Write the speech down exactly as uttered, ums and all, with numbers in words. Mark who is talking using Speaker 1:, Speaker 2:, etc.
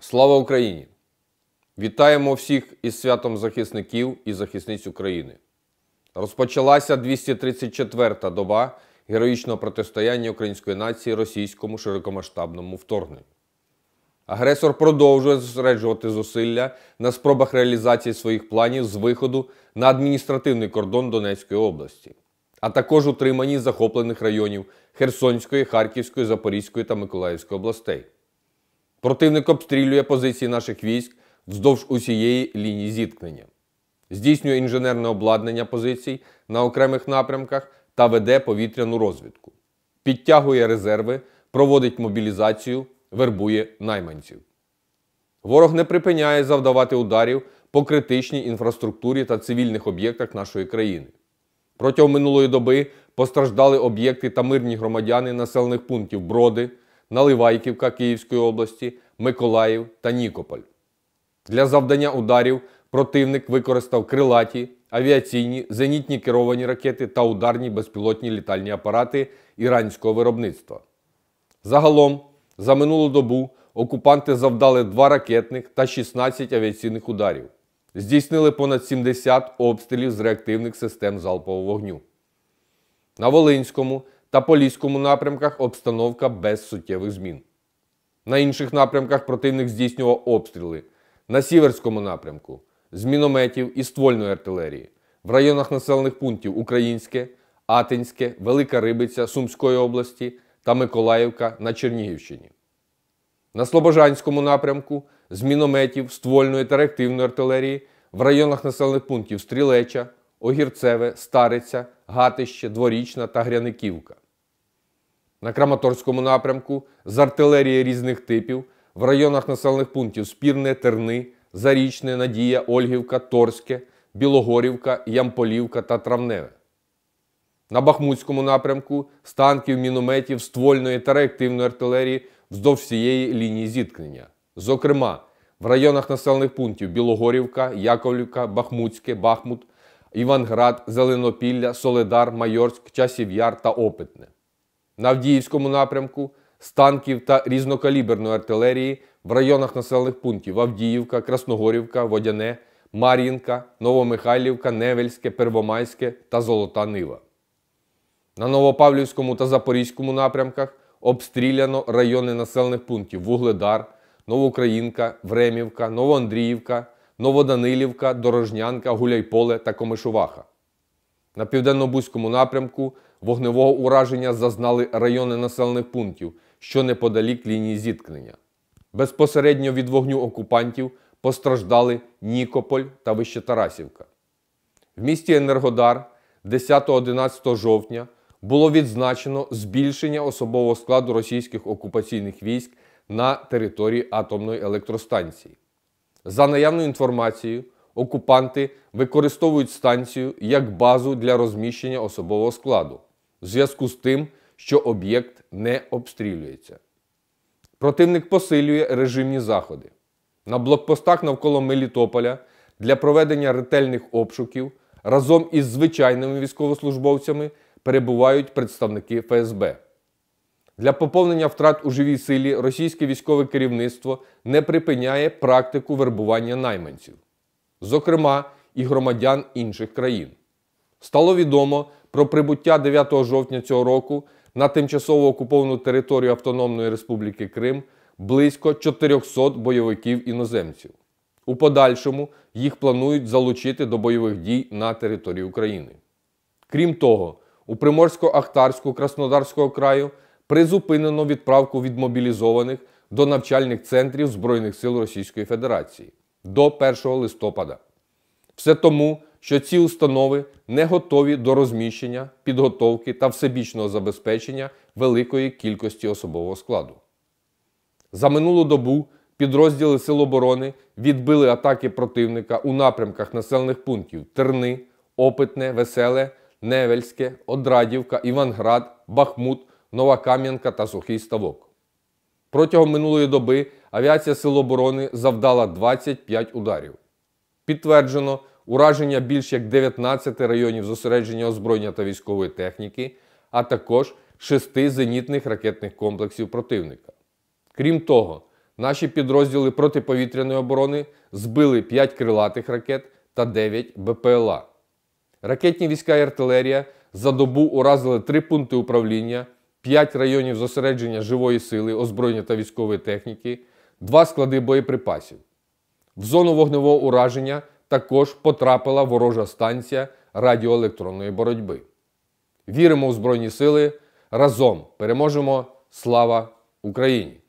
Speaker 1: Слава Україні! Вітаємо всіх із святом захисників і захисниць України. Розпочалася двісті тридцять четверта доба героїчного протистояння української нації російському широкомасштабному вторгненню. Агресор продовжує зосереджувати зусилля на спробах реалізації своїх планів з виходу на адміністративний кордон Донецької області, а також утриманні захоплених районів Херсонської, Харківської, Запорізької та Миколаївської областей. Противник обстрілює позиції наших військ вздовж усієї лінії зіткнення, здійснює інженерне обладнання позицій на окремих напрямках та веде повітряну розвідку, підтягує резерви, проводить мобілізацію, вербує найманців. Ворог не припиняє завдавати ударів по критичній інфраструктурі та цивільних об'єктах нашої країни. Протягом минулої доби постраждали об'єкти та мирні громадяни населених пунктів Броди, Наливайківка Київської області, Миколаїв та Нікополь. Для завдання ударів противник використав крилаті, авіаційні, зенітні керовані ракети та ударні безпілотні літальні апарати іранського виробництва. Загалом, за минулу добу окупанти завдали два ракетних та шістнадцять авіаційних ударів. Здійснили понад сімдесят обстрілів з реактивних систем залпового вогню. На Волинському та Поліському напрямках обстановка без суттєвих змін. На інших напрямках противник здійснював обстріли. На Сіверському напрямку – з мінометів і ствольної артилерії. В районах населених пунктів Українське, Атинське, Велика Рибиця Сумської області та Миколаївка на Чернігівщині. На Слобожанському напрямку – з мінометів, ствольної та реактивної артилерії в районах населених пунктів Стрілеча, Огірцеве, Стариця, Гатище, Дворічна та Гряниківка. На Краматорському напрямку з артилерії різних типів в районах населених пунктів Спірне, Терни, Зарічне, Надія, Ольгівка, Торське, Білогорівка, Ямполівка та Травневе. На Бахмутському напрямку з танків, мінометів, ствольної та реактивної артилерії вздовж всієї лінії зіткнення. Зокрема, в районах населених пунктів Білогорівка, Яковлівка, Бахмутське, Бахмут, Іванград, Зеленопілля, Соледар, Майорськ, Часів Яр та Опитне. На Авдіївському напрямку з танків та різнокаліберної артилерії в районах населених пунктів Авдіївка, Красногорівка, Водяне, Мар'їнка, Новомихайлівка, Невельське, Первомайське та Золота Нива. На Новопавлівському та Запорізькому напрямках обстріляно райони населених пунктів Вугледар, Новоукраїнка, Времівка, Новоандріївка, Новоданилівка, Дорожнянка, Гуляйполе та Комишуваха. На Південно-Бузькому напрямку вогневого ураження зазнали райони населених пунктів, що неподалік лінії зіткнення. Безпосередньо від вогню окупантів постраждали Нікополь та Вищетарасівка. В місті Енергодар десятого-одинадцятого жовтня було відзначено збільшення особового складу російських окупаційних військ на території атомної електростанції. За наявною інформацією, окупанти використовують станцію як базу для розміщення особового складу, в зв'язку з тим, що об'єкт не обстрілюється. Противник посилює режимні заходи. На блокпостах навколо Мелітополя для проведення ретельних обшуків разом із звичайними військовослужбовцями перебувають представники еф ес бе. Для поповнення втрат у живій силі російське військове керівництво не припиняє практику вербування найманців, зокрема і громадян інших країн. Стало відомо про прибуття дев'ятого жовтня цього року на тимчасово окуповану територію Автономної Республіки Крим близько чотирьохсот бойовиків-іноземців. У подальшому їх планують залучити до бойових дій на території України. Крім того, у Приморсько-Ахтарську Краснодарського краю призупинено відправку відмобілізованих до навчальних центрів Збройних сил Російської Федерації до першого листопада. Все тому, що ці установи не готові до розміщення, підготовки та всебічного забезпечення великої кількості особового складу. За минулу добу підрозділи Сил оборони відбили атаки противника у напрямках населених пунктів Терни, Опитне, Веселе, Невельське, Одрадівка, Іванград, Бахмут, Нова Кам'янка та Сухий Ставок. Протягом минулої доби авіація Сил оборони завдала двадцять п'ять ударів. Підтверджено ураження більш як дев'ятнадцяти районів зосередження озброєння та військової техніки, а також шести зенітних ракетних комплексів противника. Крім того, Наші підрозділи протиповітряної оборони збили п'ять крилатих ракет та дев'ять Б П Л А. Ракетні війська і артилерія за добу уразили три пункти управління, п'ять районів зосередження живої сили, озброєння та військової техніки, два склади боєприпасів. В зону вогневого ураження також потрапила ворожа станція радіоелектронної боротьби. Віримо у Збройні Сили. Разом переможемо! Слава Україні!